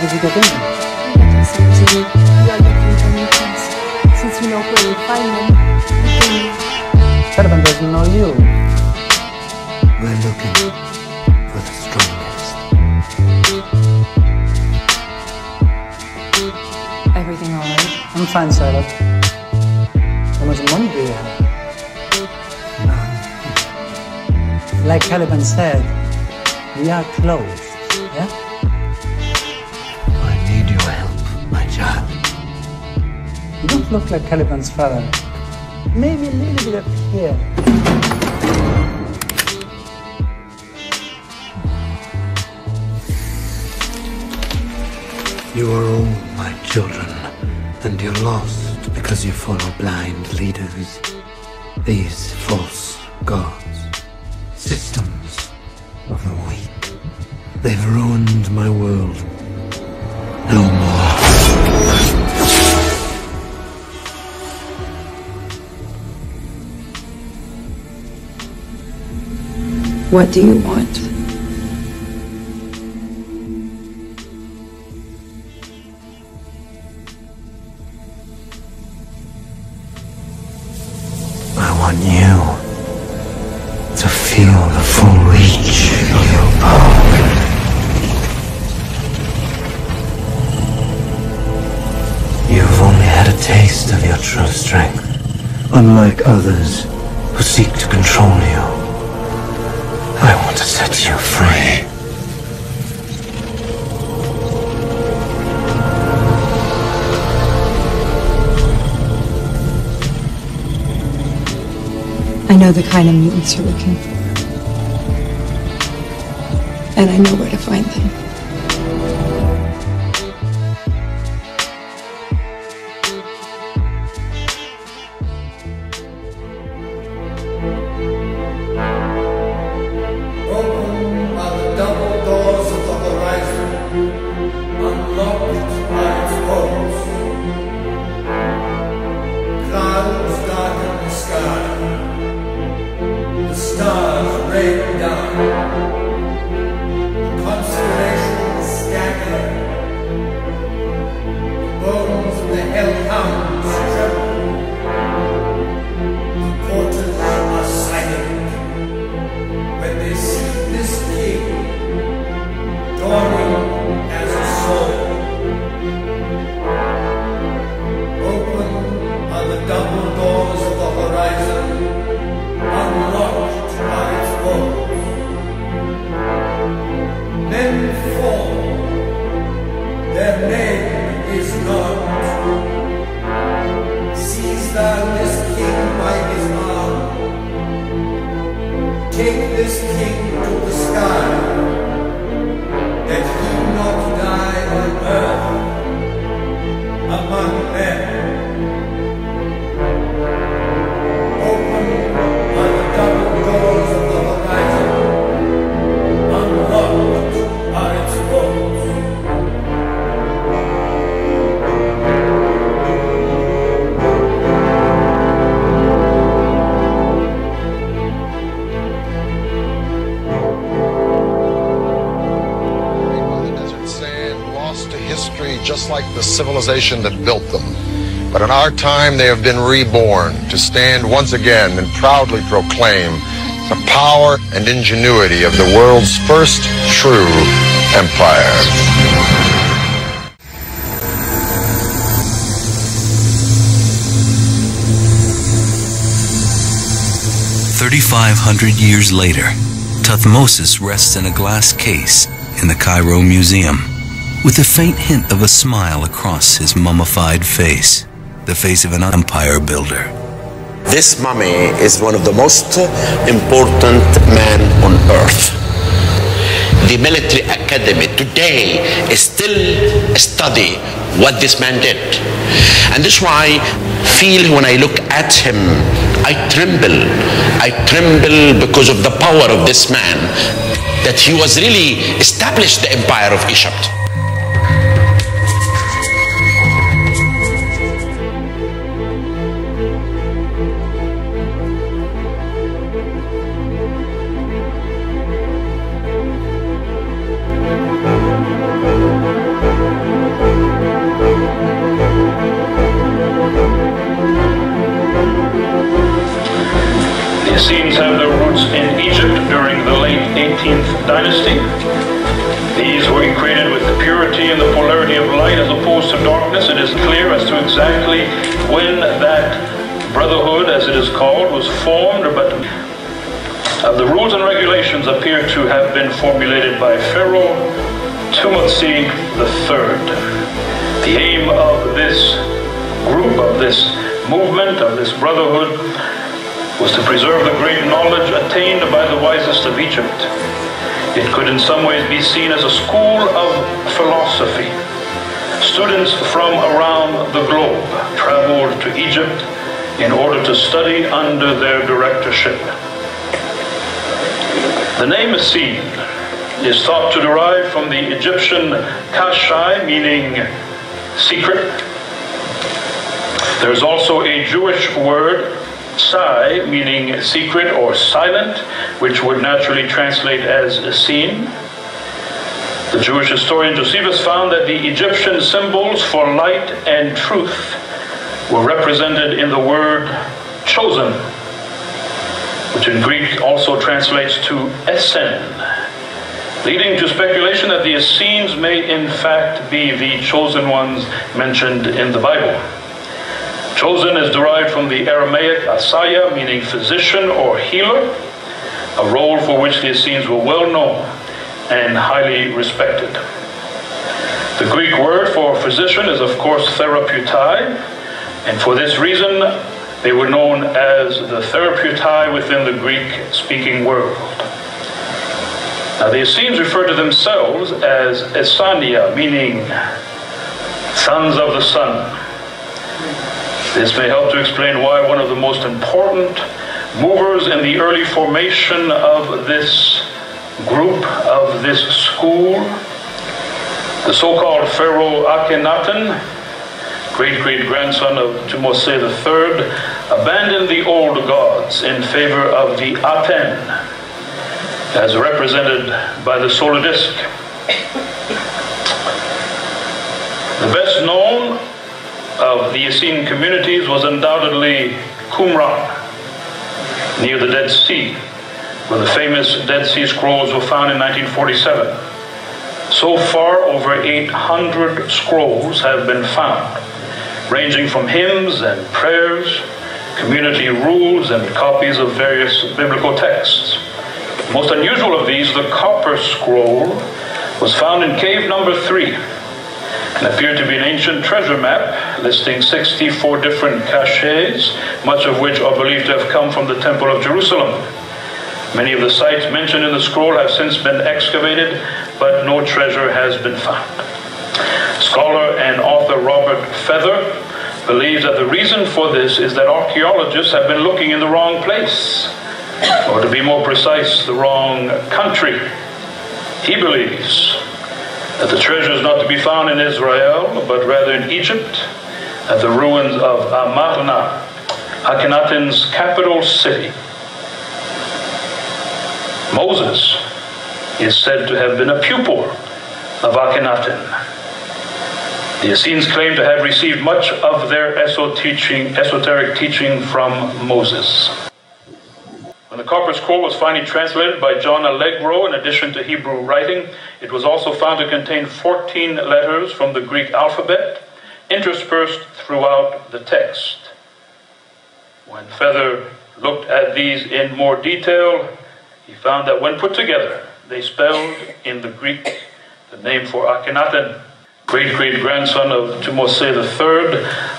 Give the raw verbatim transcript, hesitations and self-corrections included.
did you get in? Let us say to you, we are looking for new things. Since we know where we find them, we can... Caliban doesn't know you. We're looking for the strongest. Everything all right? I'm fine, Charlotte. How much money do you have? None. Like Caliban said, we are closed, yeah? I need your help, my child. You don't look like Caliban's father. Maybe a little bit up here. You are all my children, and you're lost because you follow blind leaders. These false gods, systems of the weak. They've ruined my world. No more. What do you want? I want you to feel the full reach of your power. You've only had a taste of your true strength, unlike others who seek to control you. I want to set you free. I know the kind of mutants you're looking for. And I know where to find them. Open are the double doors of the horizon, unlocked by its bolts. Clouds darken the sky, the stars rain down, the constellations scatter, the bones of the hellhounds tremble, the portals are silent. When they see this king dawning as a soul, open are the double doors of the horizon, unlocked by its bolts. Men fall, their name is not. Seize thou this king by his arm. Take this king to the sky, that he not die on earth, among men. Open are the double doors of the horizon, unlocked are its bolts. Just like the civilization that built them. But in our time, they have been reborn to stand once again and proudly proclaim the power and ingenuity of the world's first true empire. thirty-five hundred years later, Thutmose rests in a glass case in the Cairo Museum, with a faint hint of a smile across his mummified face, the face of an empire builder. This mummy is one of the most important men on earth. The military academy today is still study what this man did. And this is why I feel when I look at him, I tremble. I tremble because of the power of this man, that he was really established the empire of Egypt. Thank you. dynasty. These were created with the purity and the polarity of light as opposed to darkness. It is clear as to exactly when that brotherhood, as it is called, was formed, but uh, the rules and regulations appear to have been formulated by Pharaoh Thutmose the third. The aim of this group, of this movement, of this brotherhood, was to preserve the great knowledge attained by the wisest of Egypt. It could in some ways be seen as a school of philosophy. Students from around the globe traveled to Egypt in order to study under their directorship. The name Essene is thought to derive from the Egyptian kashai, meaning secret. There's also a Jewish word, Sai, meaning secret or silent, which would naturally translate as Essene. The Jewish historian Josephus found that the Egyptian symbols for light and truth were represented in the word chosen, which in Greek also translates to Essen, leading to speculation that the Essenes may in fact be the chosen ones mentioned in the Bible. Chosen is derived from the Aramaic asaya, meaning physician or healer, a role for which the Essenes were well known and highly respected. The Greek word for physician is, of course, therapeutai, and for this reason, they were known as the therapeutai within the Greek-speaking world. Now, the Essenes refer to themselves as Essania, meaning sons of the sun. This may help to explain why one of the most important movers in the early formation of this group, of this school, the so-called Pharaoh Akhenaten, great-great-grandson of Thutmose the third, abandoned the old gods in favor of the Aten, as represented by the solar disk. The best known of the Essene communities was undoubtedly Qumran, near the Dead Sea, where the famous Dead Sea Scrolls were found in nineteen forty-seven. So far, over eight hundred scrolls have been found, ranging from hymns and prayers, community rules, and copies of various biblical texts. Most unusual of these, the copper scroll, was found in cave number three, and appeared to be an ancient treasure map listing sixty-four different caches, much of which are believed to have come from the Temple of Jerusalem. Many of the sites mentioned in the scroll have since been excavated, but no treasure has been found. Scholar and author Robert Feather believes that the reason for this is that archaeologists have been looking in the wrong place, or to be more precise, the wrong country. He believes that the treasure is not to be found in Israel, but rather in Egypt, at the ruins of Amarna, Akhenaten's capital city. Moses is said to have been a pupil of Akhenaten. The Essenes claim to have received much of their esoteric teaching from Moses. When the copper scroll was finally translated by John Allegro, in addition to Hebrew writing, it was also found to contain fourteen letters from the Greek alphabet, interspersed throughout the text. When Feather looked at these in more detail, he found that when put together, they spelled in the Greek the name for Akhenaten, great-great-grandson of Thutmose the third,